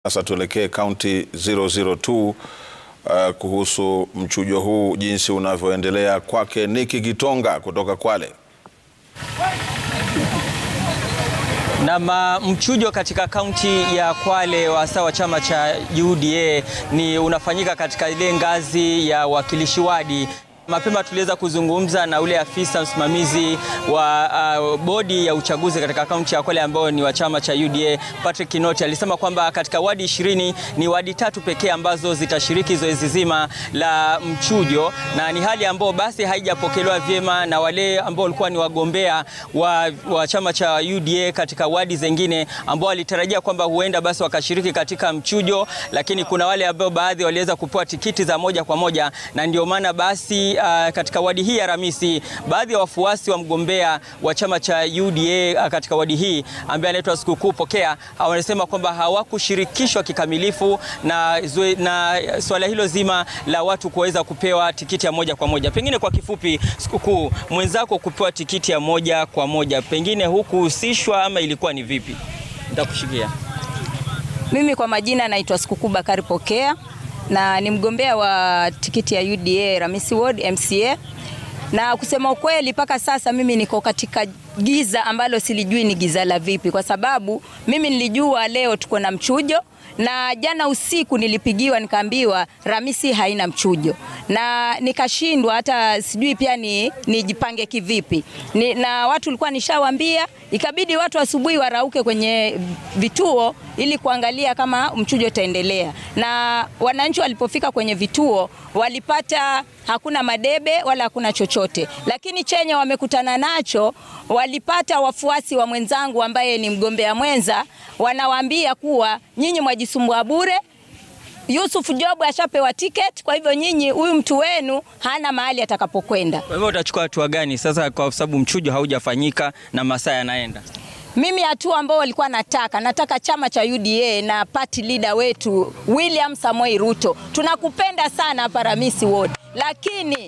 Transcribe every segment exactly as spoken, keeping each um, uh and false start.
Sasa tuelekee kaunti zero zero two uh, kuhusu mchujo huu jinsi unavyoendelea. Kwake Niki Gitonga kutoka Kwale. Na mchujo katika kaunti ya Kwale hasa wa chama cha U D A ni unafanyika katika ile ngazi ya wakilishi wadi. Mapema tuliweza kuzungumza na ule afisa msimamizi wa uh, bodi ya uchaguzi katika kaunti ya Kwale ambao ni wa chama cha U D A, Patrick Kinoti. Alisema kwamba katika wadi ishirini ni wadi tatu pekee ambazo zitashiriki zoezi zima la mchujo, na ni hali ambayo basi haijapokelewa vyema na wale ambao walikuwa ni wagombea wa, wa chama cha U D A katika wadi zingine ambao walitarajia kwamba huenda basi wakashiriki katika mchujo, lakini kuna wale ambao baadhi waliweza kupewa tiketi za moja kwa moja, na ndio maana basi Uh, katika wadi hii ya Ramisi baadhi ya wafuasi wa mgombea wa chama cha U D A uh, katika wadi hii ambaye anaitwa Kutoa wanasema kwamba hawakushirikishwa kikamilifu na, na swala hilo zima la watu kuweza kupewa tiketi ya moja kwa moja. Pengine kwa kifupi, Sikukuu, mwenzako kupewa tiketi ya moja kwa moja, pengine hukuhusishwa ama ilikuwa ni vipi? Nitakushikia. Mimi kwa majina naitwa Sikukuu Bakari Pokea na ni mgombea wa tiketi ya U D A Ramisi Ward M C A, na kusema ukweli mpaka sasa mimi niko katika giza ambalo silijui ni giza la vipi, kwa sababu mimi nilijua leo tuko na mchujo, na jana usiku nilipigiwa nikaambiwa Ramisi haina mchujo, na nikashindwa hata sijui pia ni nijipange kivipi ni, na watu walikuwa nishawaambia, ikabidi watu asubuhi warauke kwenye vituo ili kuangalia kama mchujo utaendelea. Na wananchi walipofika kwenye vituo walipata hakuna madebe wala hakuna chochote, lakini chenye wamekutana nacho walipata wafuasi wa mwenzangu ambaye ni mgombea mwenza wanawaambia kuwa nyinyi mwajisumbua bure, Yusuf Jobu ashapewa tiketi, kwa hivyo nyinyi huyu mtu wenu hana mahali atakapokwenda. Kwa hivyo utachukua hatua gani sasa kwa sababu mchujo haujafanyika na masaa yanaenda? Mimi hatua ambao walikuwa nataka, nataka chama cha U D A na party leader wetu William Samoei Ruto, tunakupenda sana hapa Ramisi Ward, lakini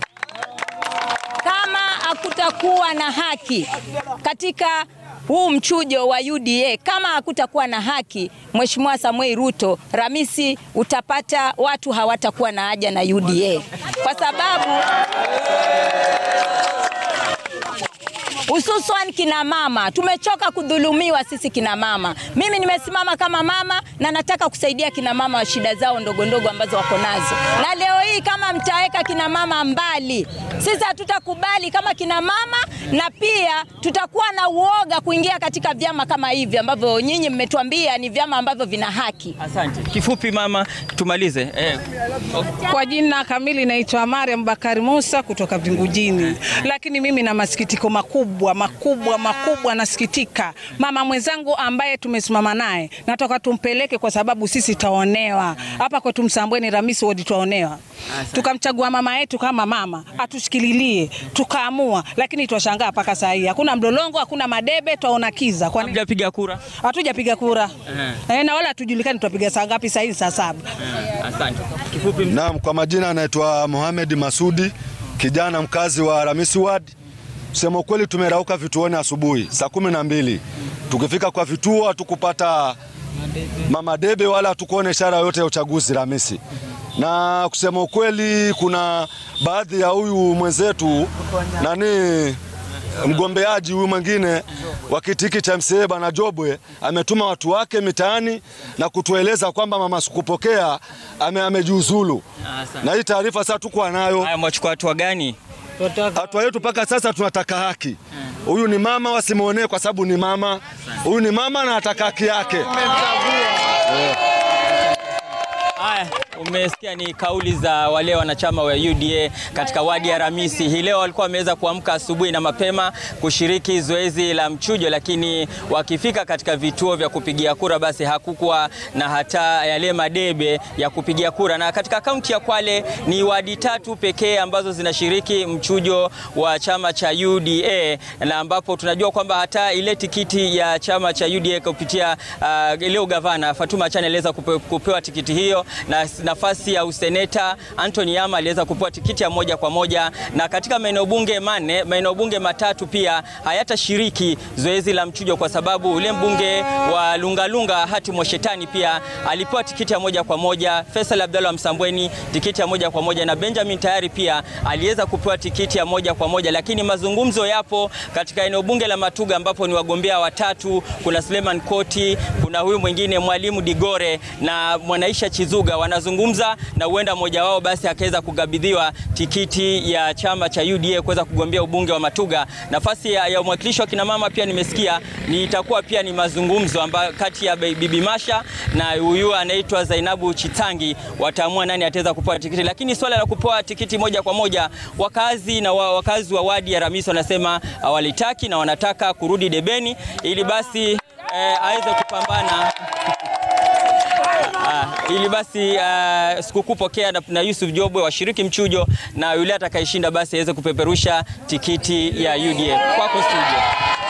kama hakutakuwa na haki katika huu mchujo wa U D A, kama hakutakuwa na haki, Mheshimiwa Samoei Ruto, Ramisi utapata watu hawatakuwa na haja na U D A, kwa sababu hususan kina mama tumechoka kudhulumiwa. Sisi kina mama, mimi nimesimama kama mama na nataka kusaidia kina mama wa shida zao ndogo ndogo ambazo wako nazo, na leo hii kama mtaweka kina mama mbali, sisi hatutakubali kama kina mama, na pia tutakuwa na uoga kuingia katika vyama kama hivi ambavyo nyinyi mmetuambia ni vyama ambavyo vina haki. Asante. Kifupi mama, tumalize. Eh. Kwa jina kamili naitwa Mariam Bakari Musa kutoka Vingujini, lakini mimi na masikitiko makubwa makubwa makubwa nasikitika. Mama mwenzangu ambaye tumesimama naye nataka tumpeleke, kwa sababu sisi taonewa hapa kwa Tumsambweni Ramisi Ward, tuonewa. Tukamchagua mama yetu kama mama atushikililie, tukaamua, lakini tuwashangaa paka saa hii hakuna mdolongo, hakuna madebe, tuona kiza. Kwa nini hatujapiga kura? Hatujapiga kura. Uh-huh. Eh, na wala hatujulikani tutapiga saa ngapi saa hii saa saba. Uh-huh. Asante. Kifupi. Naam, kwa majina anaitwa Mohamed Masudi, kijana mkazi wa Ramisi Ward. Sema kweli tumerauka vituoni asubuhi saa kumi na mbili. Tukifika kwa vituo hatukupata mama debe wala hatukuona ishara yote ya uchaguzi Ramisi. Na kusema ukweli kuna baadhi ya huyu mwenzetu nani mgombeaji huyu mwingine wa kitiki cha M C A bana Jobwe ametuma watu wake mitaani na kutueleza kwamba mama Sikupokea ame amejiuzulu. Na hii taarifa sasa tuko nayo. Haya, mwachukua hatua gani? Hatua yetu paka sasa tunataka haki. Huyu ni mama, wasimuonee kwa sababu ni mama. Huyu ni mama na anataka haki yake. Haya, umesikia ni kauli za wale wanachama wa U D A katika wadi ya Ramisi. Hii leo walikuwa wameweza kuamka asubuhi na mapema kushiriki zoezi la mchujo, lakini wakifika katika vituo vya kupigia kura basi hakukuwa na hata yale madebe ya kupigia kura. Na katika kaunti ya Kwale ni wadi tatu pekee ambazo zinashiriki mchujo wa chama cha U D A, na ambapo tunajua kwamba hata ile tikiti ya chama cha U D A kupitia uh, leo gavana Fatuma Chane aliweza kupe, kupewa tikiti hiyo, na nafasi ya useneta Anthony Yama aliweza kupewa tikiti ya moja kwa moja, na katika maeneo bunge manne, maeneo bunge matatu pia hayatashiriki zoezi la mchujo kwa sababu ule mbunge wa Lungalunga Hati Mwashetani pia alipewa tikiti ya moja kwa moja, Faisal Abdalla Msambweni tikiti ya moja kwa moja, na Benjamin Tayari pia aliweza kupewa tikiti ya moja kwa moja. Lakini mazungumzo yapo katika eneo bunge la Matuga ambapo ni wagombea watatu, kuna Suleiman Koti, kuna huyu mwingine Mwalimu Digore na Mwanaisha Chizuga, wanazungumza na huenda mmoja wao basi akaweza kukabidhiwa tikiti ya chama cha U D A kuweza kugombea ubunge wa Matuga. Nafasi ya, ya mwakilishi wa kina mama pia nimesikia ni itakuwa pia ni mazungumzo ambayo kati ya Bibi Masha na huyu anaitwa Zainabu Chitangi, wataamua nani ataweza kupewa tikiti. Lakini swala la kupewa tikiti moja kwa moja, wakazi na wa, wakazi wa wadi ya Ramisi wanasema hawalitaki na wanataka kurudi debeni ili basi eh, aweze kupambana Ah, ili basi uh, Sikukuu Pokea na, na Yusuf Jobwe washiriki mchujo na yule atakayeshinda basi aweze kupeperusha tikiti ya U D A. Kwako studio.